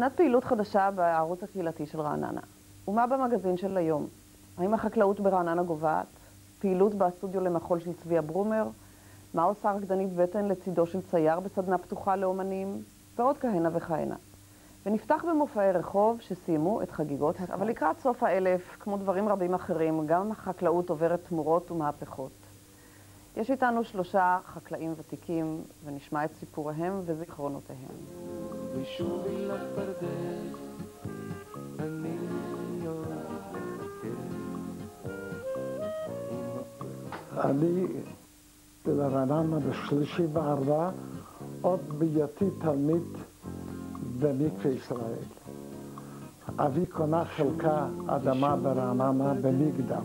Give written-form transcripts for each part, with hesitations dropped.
פינת פעילות חדשה בערוץ הקהילתי של רעננה. ומה במגזין של היום? האם החקלאות ברעננה גובעת? פעילות בסטודיו למחול של צביה ברומר? מה עושה רקדנית בטן לצידו של צייר בסדנה פתוחה לאומנים? ועוד כהנה וכהנה. ונפתח במופעי רחוב שסיימו את חגיגות. אבל לקראת סוף האלף, כמו דברים רבים אחרים, גם החקלאות עוברת תמורות ומהפכות. יש איתנו 3 חקלאים ותיקים, ונשמע את סיפוריהם וזיכרונותיהם. ושובי לפרדס, אני אני ברעננה ב-34, עוד בהיותי תלמיד במקווה ישראל. אבי קונה חלקה אדמה ברעננה במגדל.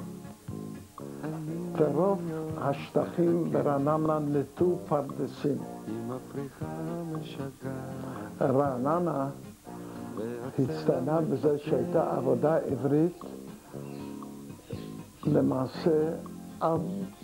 ורוב השטחים ברעננה נטו פרדסים. רעננה הצטיינה בזה שהייתה עבודה עברית למעשה עד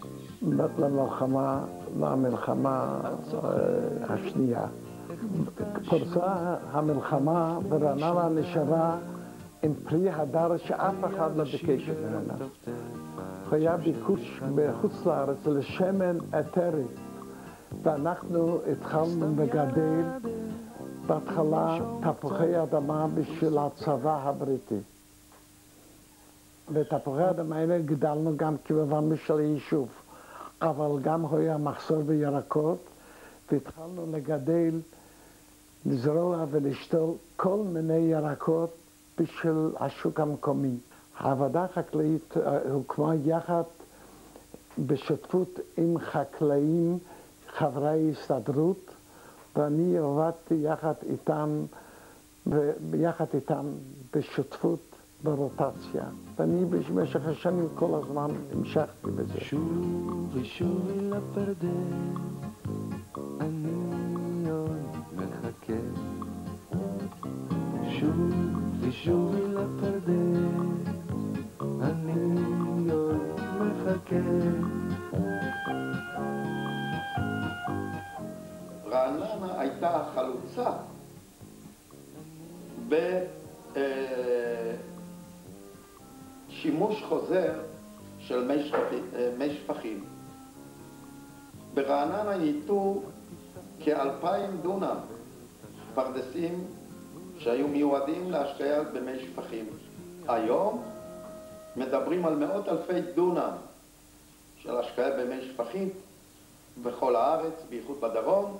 למלחמה השנייה. פרצה המלחמה ברעננה נשארה עם פרי הדר שאף אחד לא ביקש ממנה. היה ביקוש בחוץ לארץ לשמן אתרי, ואנחנו התחלנו לגדל בהתחלה תפוחי אדמה בשביל הצבא הבריטי. ותפוחי האדמה האלה גדלנו גם כמובן בשביל היישוב, אבל גם היה מחסור בירקות, והתחלנו לגדל, לזרוע ולשתול כל מיני ירקות בשביל השוק המקומי. העבודה החקלאית הוקמה יחד בשותפות עם חקלאים, חברי הסתדרות, ואני עבדתי יחד איתם בשותפות ברוטציה. ואני במשך השנים כל הזמן המשכתי בזה. שובי שובי לפרדס, אני עוד מחכה. שובי שובי לפרדס, אני עוד מחכה. רעננה הייתה החלוצה בשימוש חוזר של מי שפכים. ברעננה ייתו כ2,000 דונם פרדסים שהיו מיועדים להשקיה במי שפכים. היום מדברים על מאות אלפי דונם של השקיה במי שפכים בכל הארץ, בייחוד בדרום,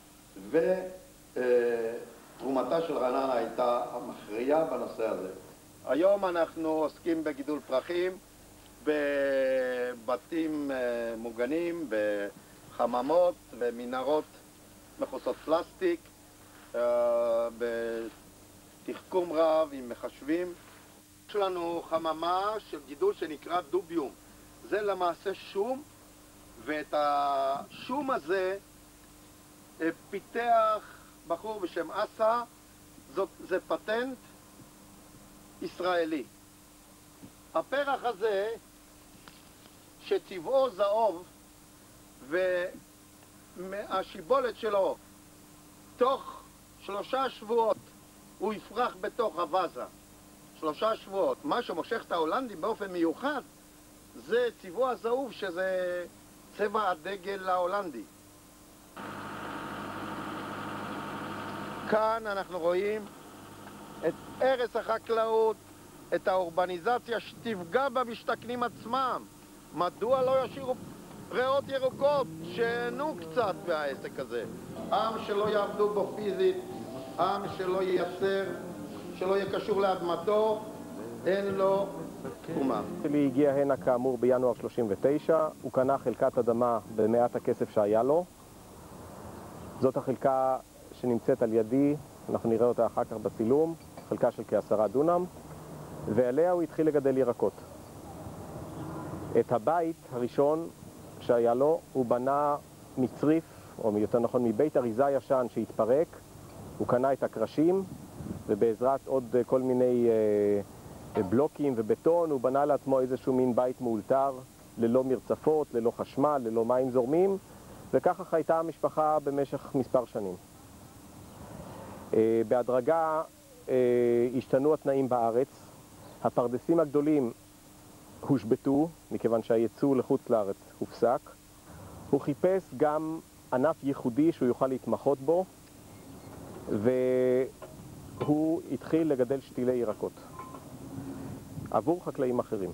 ותרומתה של רעננה הייתה המכריעה בנושא הזה. היום אנחנו עוסקים בגידול פרחים, בבתים מוגנים, בחממות ומנהרות מכוסות פלסטיק, בתחכום רב עם מחשבים. יש לנו חממה של גידול שנקרא דוביום. זה למעשה שום, ואת השום הזה פיתח בחור בשם אסה. זה פטנט ישראלי. הפרח הזה שצבעו זהוב והשיבולת שלו תוך 3 שבועות הוא יפרח בתוך הווזה. 3 שבועות. מה שמושך את ההולנדים באופן מיוחד זה צבעו הזהוב, שזה צבע הדגל ההולנדי. כאן אנחנו רואים את הרס החקלאות, את האורבניזציה שתפגע במשתכנים עצמם. מדוע לא ישאירו ריאות ירוקות? שיהנו קצת מהעסק הזה. עם שלא יעבדו בו פיזית, עם שלא ייצר, שלא יהיה קשור לאדמתו, אין לו תרומה. שלי הגיע הנה כאמור בינואר 39, הוא קנה חלקת אדמה במעט הכסף שהיה לו. זאת החלקה שנמצאת על ידי, אנחנו נראה אותה אחר כך בצילום, חלקה של כ10 דונם, ועליה הוא התחיל לגדל ירקות. את הבית הראשון שהיה לו הוא בנה מצריף, או יותר נכון מבית אריזה ישן שהתפרק. הוא קנה את הקרשים, ובעזרת עוד כל מיני בלוקים ובטון הוא בנה לעצמו איזשהו מין בית מאולתר, ללא מרצפות, ללא חשמל, ללא מים זורמים, וככה חייתה המשפחה במשך מספר שנים. בהדרגה השתנו התנאים בארץ. הפרדסים הגדולים הושבתו, מכיוון שהייצוא לחוץ לארץ הופסק. הוא חיפש גם ענף ייחודי שהוא יוכל להתמחות בו, והוא התחיל לגדל שתילי ירקות עבור חקלאים אחרים.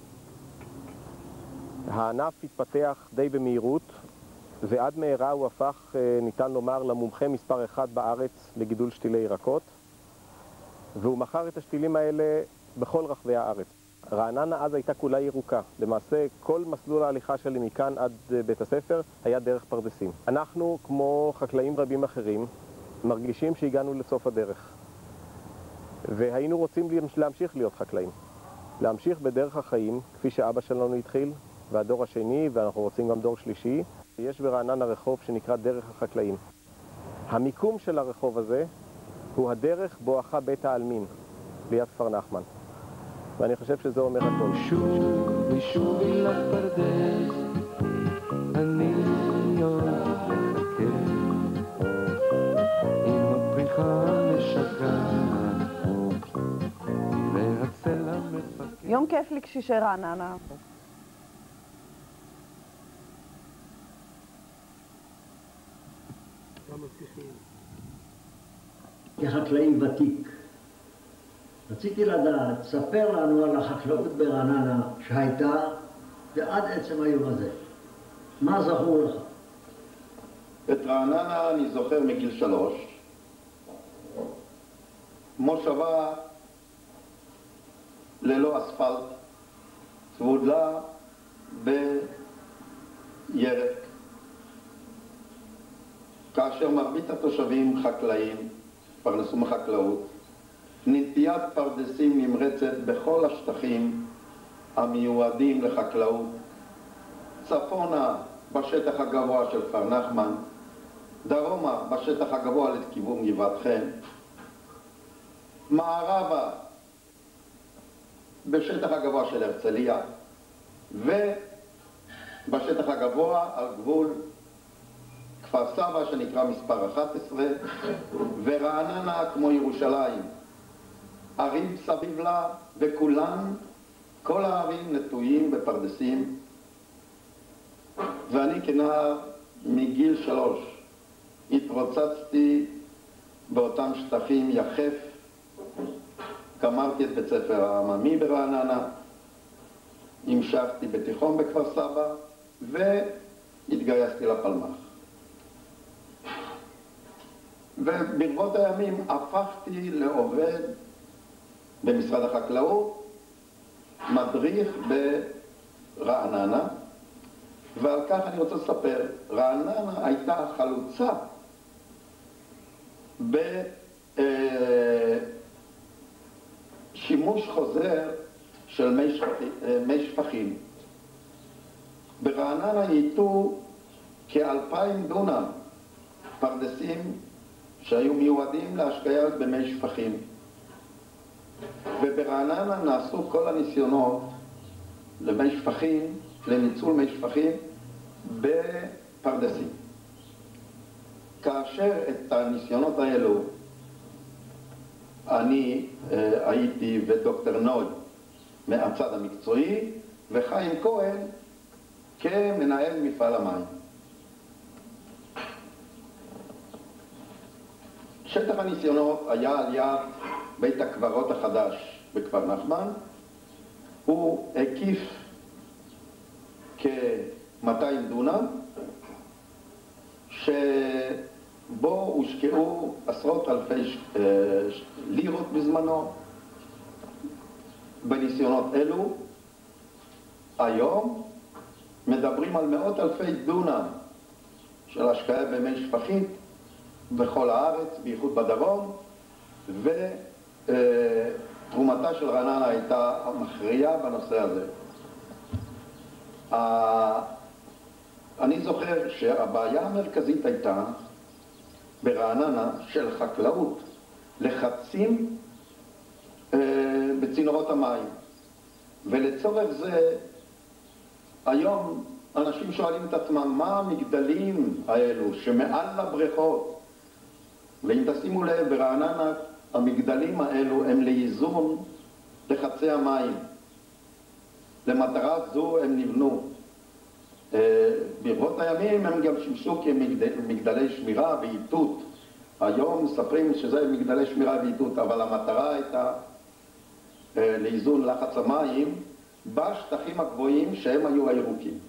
הענף התפתח די במהירות, ועד מהרה הוא הפך, ניתן לומר, למומחה מספר 1 בארץ לגידול שתילי ירקות, והוא מכר את השתילים האלה בכל רחבי הארץ. רעננה אז הייתה כולה ירוקה. למעשה, כל מסלול ההליכה שלי מכאן עד בית הספר היה דרך פרדסים. אנחנו, כמו חקלאים רבים אחרים, מרגישים שהגענו לסוף הדרך. והיינו רוצים להמשיך להיות חקלאים. להמשיך בדרך החיים, כפי שאבא שלנו התחיל, והדור השני, ואנחנו רוצים גם דור שלישי. יש ברעננה רחוב שנקרא דרך החקלאים. המיקום של הרחוב הזה הוא הדרך בואכה בית העלמין, ליד כפר נחמן. ואני חושב שזה אומר הכל. שובי שובי לפרדס, אני עוד מחכה, עם הפריחה משגעת, והצלע מפקד. יום כיף לקשישי רעננה. כחקלאי ותיק, רציתי לדעת, ספר לנו על החקלאות ברעננה שהייתה ועד עצם היום הזה. מה זכור לך? את רעננה אני זוכר מגיל 3. מושבה ללא אספלט, צמודה בירק. כאשר מרבית התושבים חקלאים, פרנסו מחקלאות, נטיית פרדסים נמרצת בכל השטחים המיועדים לחקלאות, צפונה בשטח הגבוה של כפר נחמן, דרומה בשטח הגבוה לכיוון גבעת חן, מערבה בשטח הגבוה של הרצליה, ובשטח הגבוה על גבול כפר סבא שנקרא מספר 11, ורעננה כמו ירושלים. ערים סביב לה, וכולן, כל הערים נטויים בפרדסים. ואני כנער מגיל 3 התרוצצתי באותם שטחים יחף, גמרתי את בית ספר העממי ברעננה, המשכתי בתיכון בכפר סבא והתגייסתי לפלמ"ח. וברבות הימים הפכתי לעובד במשרד החקלאות, מדריך ברעננה, ועל כך אני רוצה לספר. רעננה הייתה חלוצה בשימוש חוזר של מי שפכים. ברעננה ייתו כ2,000 דונם פרדסים שהיו מיועדים להשקיה במי שפכים. וברעננה נעשו כל הניסיונות למי שפכים, לניצול מי שפכים בפרדסים. כאשר את הניסיונות האלו אני הייתי ודוקטור נוי מהצד המקצועי, וחיים כהן כמנהל מפעל המים. שטח הניסיונות היה על יד בית הקברות החדש בכפר נחמן. הוא הקיף כ200 דונם, שבו הושקעו עשרות אלפי לירות בזמנו בניסיונות אלו. היום מדברים על מאות אלפי דונם של השקעה במי שפכים בכל הארץ, בייחוד בדרום, ותרומתה של רעננה הייתה מכריעה בנושא הזה. אני זוכר שהבעיה המרכזית הייתה ברעננה של חקלאות, לחצים בצינורות המים. ולצורך זה היום אנשים שואלים את עצמם מה המגדלים האלו שמעל לבריכות. ואם תשימו לב, ברעננה המגדלים האלו הם לאיזון לחצי המים. למטרה זו הם נבנו. ברבות הימים הם גם שימשו כמגדלי שמירה ואיתות. היום מספרים שזה מגדלי שמירה ואיתות, אבל המטרה הייתה לאיזון לחץ המים בשטחים הגבוהים שהם היו הירוקים.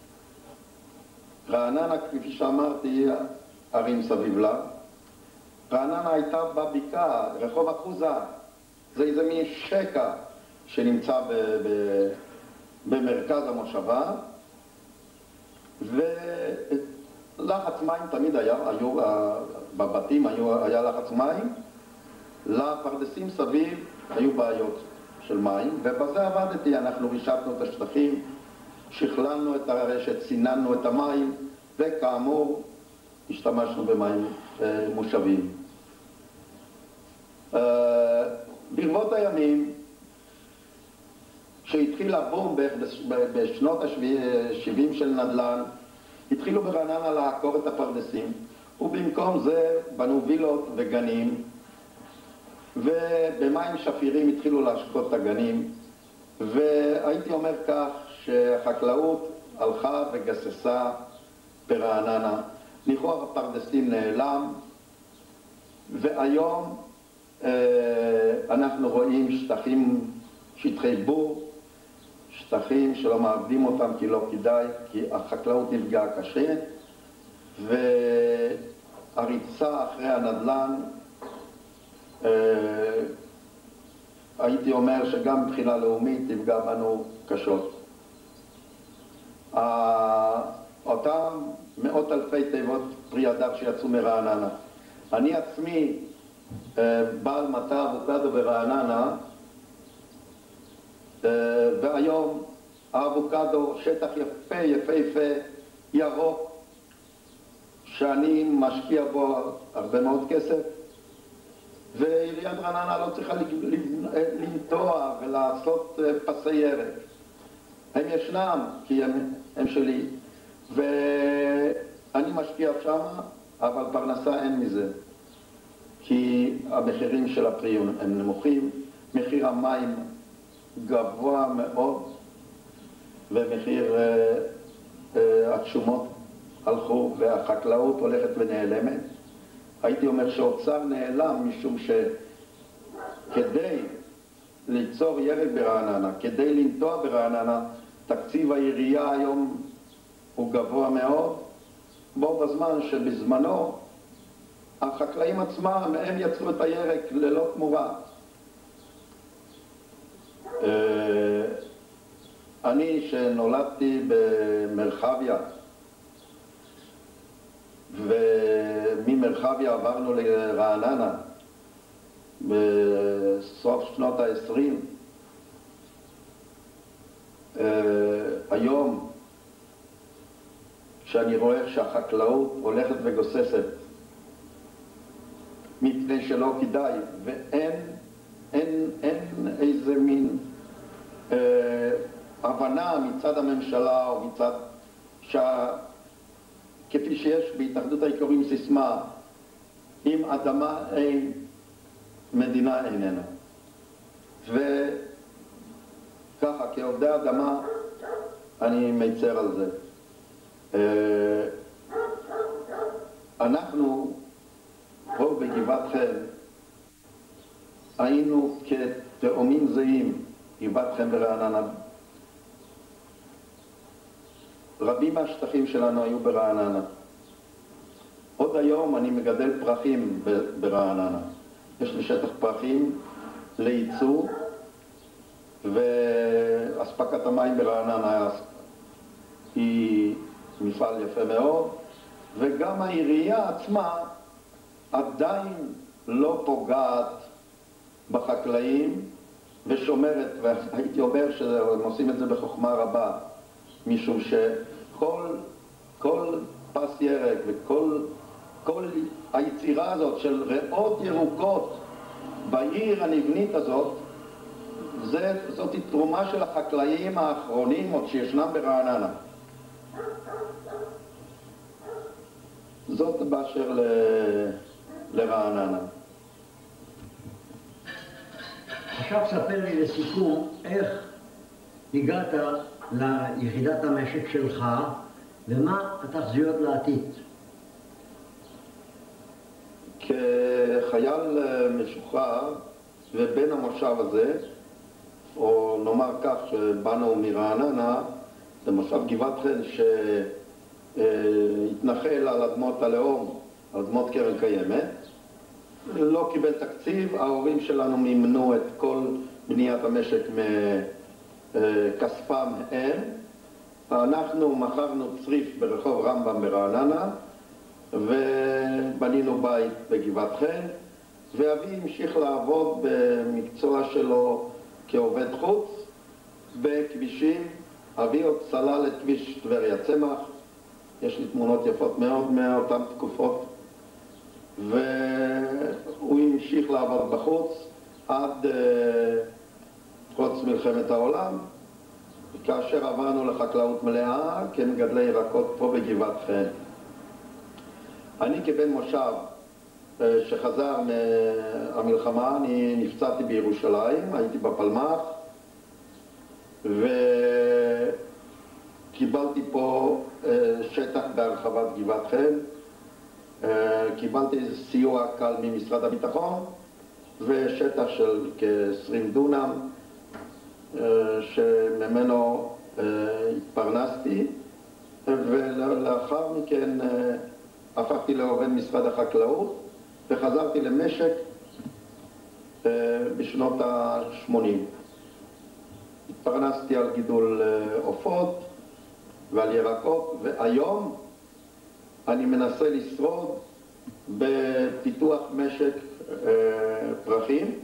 רעננה, כפי שאמרתי, ערים סביב לה. רעננה הייתה בבקעה, רחוב אחוזה. זה איזה מין שקע שנמצא במרכז המושבה. ולחץ מים תמיד היה, בבתים היה לחץ מים. לפרדסים סביב היו בעיות של מים, ובזה עבדתי. אנחנו רישתנו את השטחים, שכללנו את הרשת, סיננו את המים, וכאמור השתמשנו במים מושבים. ברבות הימים, כשהתחיל הבום בשנות ה-70 של נדל"ן, התחילו ברעננה לעקור את הפרדסים, ובמקום זה בנו וילות וגנים, ובמים שפירים התחילו להשקות את הגנים, והייתי אומר כך שהחקלאות הלכה וגססה ברעננה. לכאורה הפרדסים נעלם, והיום אנחנו רואים שטחי בור, שטחים שלא מעבדים אותם כי לא כדאי, כי החקלאות נפגעה קשה, והריצה אחרי הנדל"ן, הייתי אומר שגם מבחינה לאומית תפגע בנו קשות. אותם מאות אלפי תיבות פרי הדר שיצאו מרעננה. אני עצמי בעל מטע אבוקדו ברעננה, והיום האבוקדו שטח יפה, ירוק, שאני משקיע בו הרבה מאוד כסף, ועיריית רעננה לא צריכה לנטוע ולעשות פסי ירק. הם ישנם כי הם שלי, ואני משקיע שם, אבל פרנסה אין מזה, כי המחירים של הפרי הם נמוכים, מחיר המים גבוה מאוד, ומחיר התשומות הלכו, והחקלאות הולכת ונעלמת. הייתי אומר שאוצר נעלם, משום שכדי ליצור ירק ברעננה, כדי לנטוע ברעננה, תקציב העירייה היום הוא גבוה מאוד, בו בזמן שבזמנו החקלאים עצמם, הם יצרו את הירק ללא תמורה. אני שנולדתי במרחביה, וממרחביה עברנו לרעננה בסוף שנות ה-20, היום כשאני רואה שהחקלאות הולכת וגוססת מפני שלא כדאי, ואין איזה מין הבנה מצד הממשלה או מצד כפי שיש בהתאחדות האיכרים סיסמה, אם אדמה אין, מדינה איננה. וככה, כעובדי אדמה, אני מצר על זה. אנחנו פה בגבעת חן היינו כתאומים זהים, גבעת חן ברעננה. רבים מהשטחים שלנו היו ברעננה. עוד היום אני מגדל פרחים ברעננה. יש לי שטח פרחים לייצוא, ואספקת המים ברעננה היא מפעל יפה מאוד, וגם העירייה עצמה עדיין לא פוגעת בחקלאים ושומרת, והייתי אומר שהם עושים את זה בחוכמה רבה, משום שכל פס ירק וכל היצירה הזאת של ריאות ירוקות בעיר הנבנית הזאת, זאת תרומה של החקלאים האחרונים עוד שישנם ברעננה. זאת באשר לרעננה. עכשיו ספר לי לסיכום איך הגעת ליחידת המשק שלך ומה התחזיות לעתיד. כחייל משוחרר ובין המושב הזה, או נאמר כך שבאנו מרעננה, זה מושב גבעת חן שהתנחל על אדמות הלאום, אדמות קרן קיימת, לא קיבל תקציב, ההורים שלנו מימנו את כל בניית המשק מכספם הם. אנחנו מכרנו צריף ברחוב רמב"ם ברעננה ובנינו בית בגבעת חן, ואבי המשיך לעבוד במקצוע שלו כעובד חוץ בכבישים. אבי עוד סלל את כביש טבריה צמח, יש לי תמונות יפות מאוד מאותן תקופות, והוא המשיך לעבוד בחוץ עד פרוץ מלחמת העולם, כאשר עברנו לחקלאות מלאה כמגדלי ירקות פה בגבעת חן. אני כבן מושב שחזר מהמלחמה, אני נפצעתי בירושלים, הייתי בפלמ"ח וקיבלתי פה שטח בהרחבת גבעת חן. קיבלתי סיוע קל ממשרד הביטחון ושטח של כ-20 דונם שממנו התפרנסתי, ולאחר מכן הפכתי לעובד משרד החקלאות וחזרתי למשק בשנות ה-80. התפרנסתי על גידול עופות ועל ירקות, והיום אני מנסה לשרוד בפיתוח משק פרחים,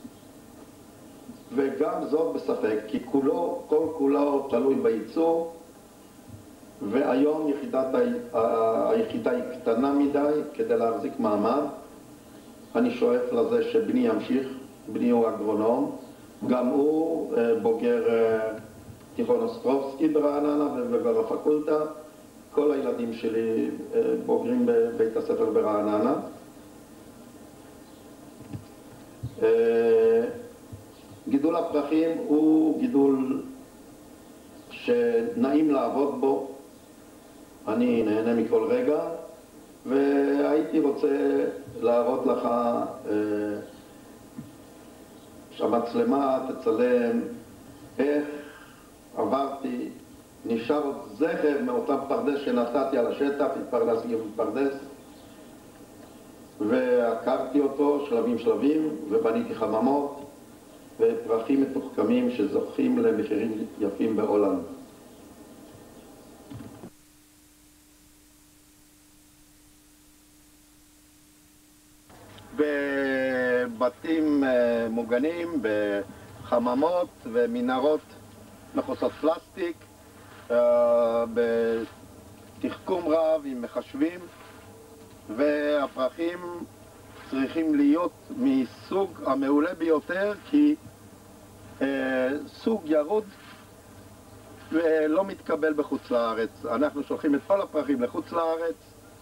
וגם זאת בספק, כי כל כולו תלוי בייצור, והיום היחידה היא קטנה מדי כדי להחזיק מעמד. אני שואף לזה שבני ימשיך, בני הוא אגרונום, גם הוא בוגר תיכון אוסטרובסקי ברעננה ובפקולטה. כל הילדים שלי בוגרים בבית הספר ברעננה. גידול הפרחים הוא גידול שנעים לעבוד בו, אני נהנה מכל רגע, והייתי רוצה להראות לך שהמצלמה תצלם איך עברתי. נשאר עוד זכר מאותם פרדס שנתתי על השטח, התפרנסתי גם פרדס, ועקרתי אותו שלבים שלבים ובניתי חממות ופרחים מתוחכמים שזוכים למחירים יפים בהולנד. בבתים מוגנים, בחממות ומנהרות מכוסות פלסטיק, בתחכום רב עם מחשבים, והפרחים צריכים להיות מסוג המעולה ביותר, כי סוג ירוד ולא מתקבל בחוץ לארץ. אנחנו שולחים את כל הפרחים לחוץ לארץ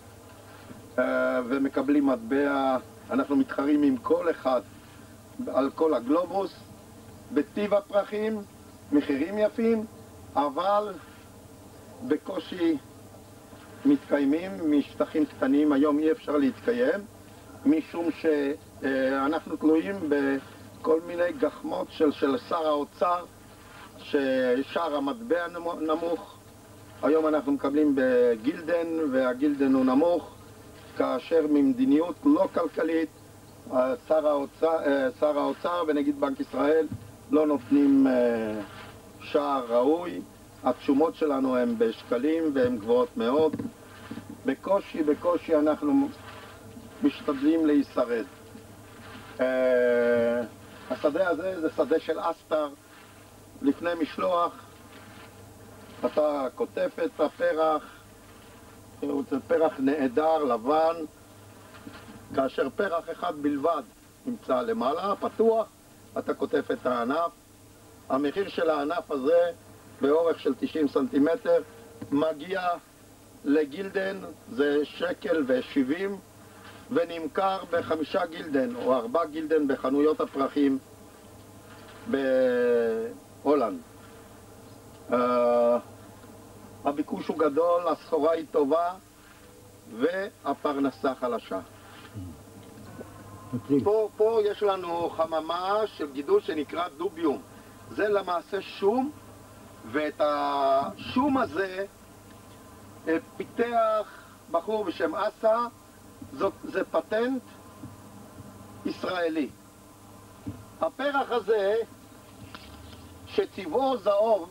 ומקבלים מטבע. אנחנו מתחרים עם כל אחד על כל הגלובוס בטיב הפרחים, מחירים יפים, אבל בקושי מתקיימים משטחים קטנים. היום אי אפשר להתקיים משום שאנחנו תלויים בכל מיני גחמות של שר האוצר, ששער המטבע נמוך. היום אנחנו מקבלים בגילדן והגילדן הוא נמוך, כאשר ממדיניות לא כלכלית שר האוצר ונגיד בנק ישראל לא נותנים שער ראוי. התשומות שלנו הן בשקלים והן גבוהות מאוד. בקושי אנחנו משתדלים להישרד. השדה הזה זה שדה של אסטר. לפני משלוח אתה כותף את הפרח, זה פרח נהדר לבן, כאשר פרח אחד בלבד נמצא למעלה פתוח, אתה כותף את הענף. המחיר של הענף הזה באורך של 90 סנטימטר מגיע לגילדן, זה 1.70 שקל, ונמכר ב5 גילדן או 4 גילדן בחנויות הפרחים. בהולנד. הביקוש הוא גדול, הסחורה היא טובה והפרנסה חלשה. פה יש לנו חממה של גידול שנקרא דוביום. זה למעשה שום, ואת השום הזה פיתח בחור בשם אסה. זה פטנט ישראלי. הפרח הזה שצבעו זהוב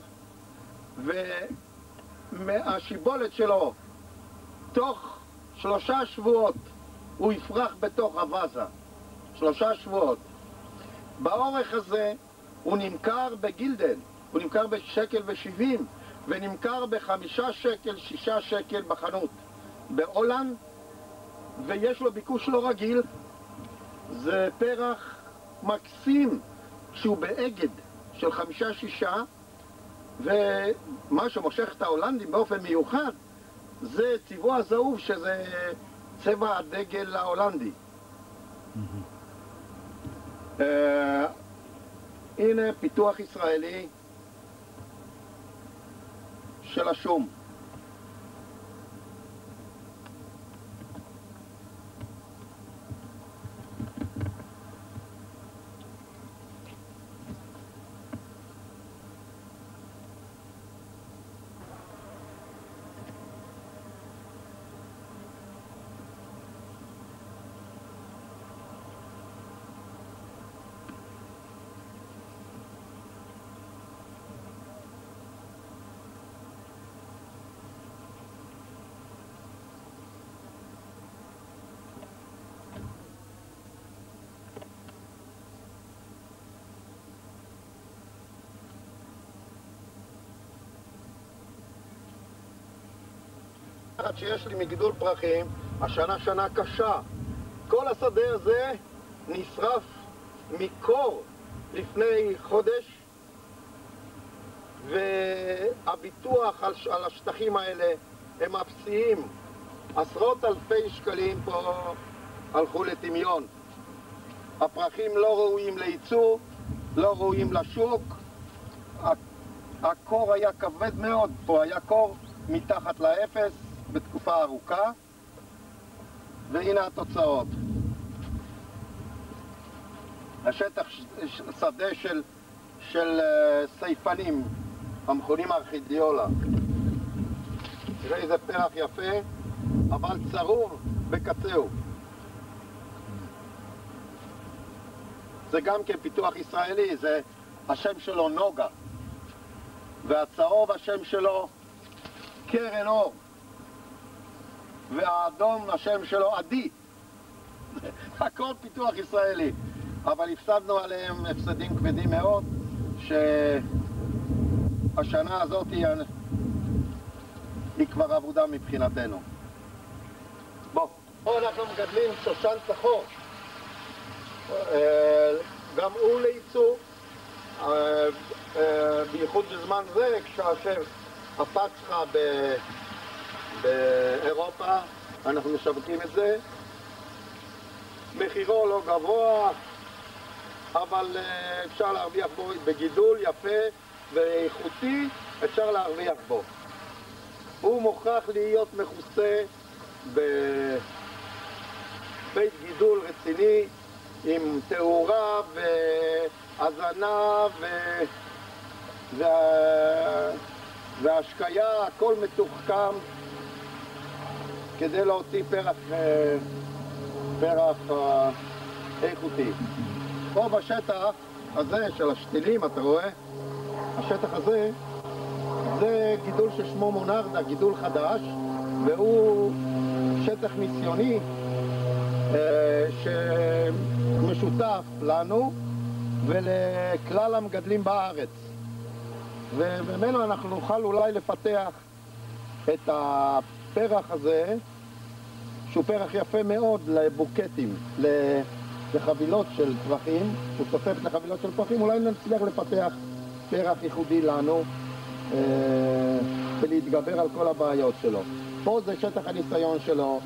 ומהשיבולת שלו תוך 3 שבועות הוא יפרח בתוך הווזה. 3 שבועות. באורך הזה הוא נמכר בגילדן, הוא נמכר ב1.70 ונמכר ב5 שקל, 6 שקל בחנות בהולנד, ויש לו ביקוש לא רגיל. זה פרח מקסים שהוא באגד של 5-6, ומה שמושך את ההולנדים באופן מיוחד זה צבעו הזהוב, שזה צבע הדגל ההולנדי. הנה פיתוח ישראלי של השום. שיש לי מגידול פרחים, השנה שנה קשה. כל השדה הזה נשרף מקור לפני חודש, והביטוח על השטחים האלה הם אפסיים. עשרות אלפי שקלים פה הלכו לטמיון. הפרחים לא ראויים לייצוא, לא ראויים לשוק. הקור היה כבד מאוד, פה היה קור מתחת לאפס בתקופה ארוכה, והנה התוצאות. השטח שדה של סייפנים, המכונים ארכידיולה. תראה איזה פרח יפה, אבל צרוב בקצהו. זה גם כן פיתוח ישראלי, זה השם שלו נוגה, והצהוב השם שלו קרן אור, והאדום השם שלו עדי. הכל פיתוח ישראלי, אבל הפסדנו עליהם הפסדים כבדים מאוד, שהשנה הזאת היא כבר עבודה מבחינתנו. פה אנחנו מגדלים שושן צחור, גם הוא לייצוא, בייחוד בזמן זה, כאשר הפצחה באירופה, אנחנו משווקים את זה. מחירו לא גבוה, אבל אפשר להרוויח בו בגידול יפה ואיכותי, אפשר להרוויח בו. הוא מוכרח להיות מכוסה בבית גידול רציני, עם תאורה והזנה והשקיה, הכל מתוחכם כדי להוציא פרח איכותי. פה בשטח הזה של השתילים, אתה רואה? השטח הזה זה גידול ששמו מונרדה, גידול חדש, והוא שטח ניסיוני שמשותף לנו ולכלל המגדלים בארץ, וממנו אנחנו נוכל אולי לפתח את הפרח הזה, שהוא פרח יפה מאוד לבוקטים, לחבילות של פרחים, הוא תוספת לחבילות של פרחים. אולי נצליח לפתח פרח ייחודי לנו ולהתגבר על כל הבעיות שלו. פה זה שטח הניסיון שלו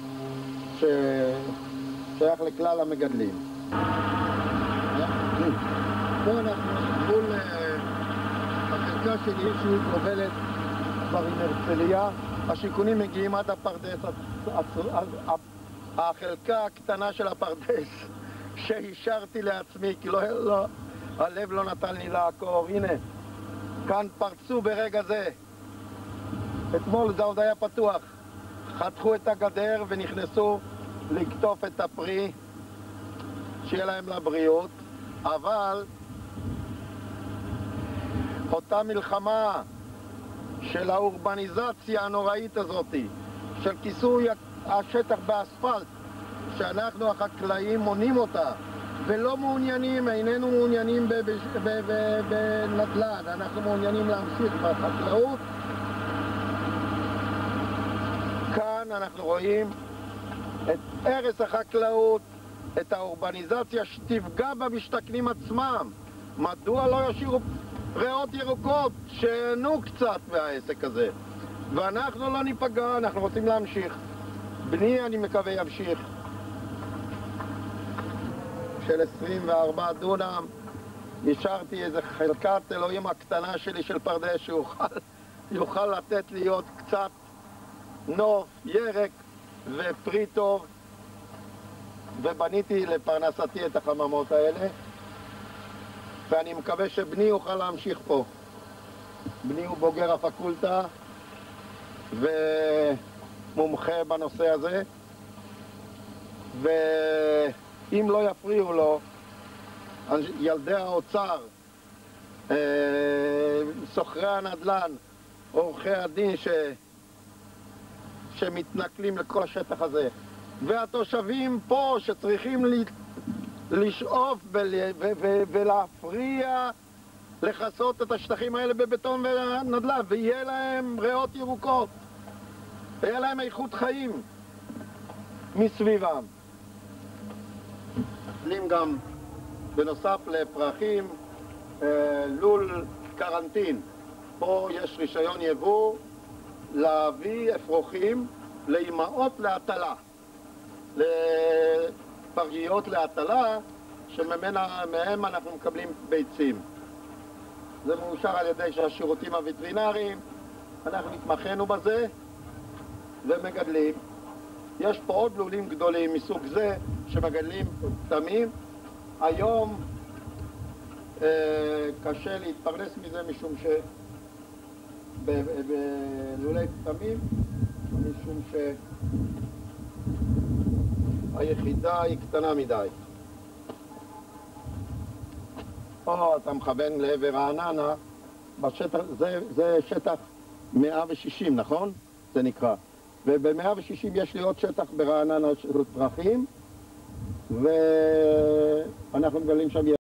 ששייך לכלל המגדלים. פה אנחנו גבול חלקה של עיר שהיא גובלת כבר עם הרצליה. השיכונים מגיעים עד הפרדס, החלקה הקטנה של הפרדס שהשארתי לעצמי כי הלב לא נתן לי לעקור. הנה, כאן פרצו ברגע זה. אתמול זה עוד היה פתוח. חתכו את הגדר ונכנסו לקטוף את הפרי, שיהיה להם לבריאות, אבל אותה מלחמה של האורבניזציה הנוראית הזאת, של כיסוי השטח באספלט, שאנחנו החקלאים מונים אותה ולא מעוניינים, איננו מעוניינים בנדל"ן, אנחנו מעוניינים להמשיך בחקלאות. כאן אנחנו רואים את הרס החקלאות, את האורבניזציה שתפגע במשתכנים עצמם. מדוע לא ישאירו ריאות ירוקות שיהנו קצת מהעסק הזה? ואנחנו לא ניפגע, אנחנו רוצים להמשיך. בני, אני מקווה, ימשיך. של 24 דונם, נשארתי איזה חלקת אלוהים הקטנה שלי של פרדס שיוכל לתת לי עוד קצת נוף, ירק ופרי טוב, ובניתי לפרנסתי את החממות האלה, ואני מקווה שבני יוכל להמשיך פה. בני הוא בוגר הפקולטה ומומחה בנושא הזה, ואם לא יפריעו לו ילדי האוצר, סוחרי הנדל"ן, עורכי הדין שמתנכלים לכל השטח הזה, והתושבים פה שצריכים לשאוף ולהפריע, לחסות את השטחים האלה בבטון ונדל"ן, ויהיה להם ריאות ירוקות, ויהיה להם איכות חיים מסביבם. גם בנוסף לפרחים, לול קרנטין. פה יש רישיון יבוא להביא אפרוחים לאימהות להטלה, לפרגיות להטלה, שמהם אנחנו מקבלים ביצים. זה מאושר על ידי השירותים הווטרינריים, אנחנו התמחנו בזה ומגדלים. יש פה עוד לולים גדולים מסוג זה שמגדלים פטמים. היום קשה להתפרנס מזה משום בלולי פטמים, משום שהיחידה היא קטנה מדי. פה אתה מכוון לעבר רעננה, בשטח, זה שטח 160, נכון? זה נקרא. וב-160 יש לי עוד שטח ברעננה של פרחים, ואנחנו מגלים שם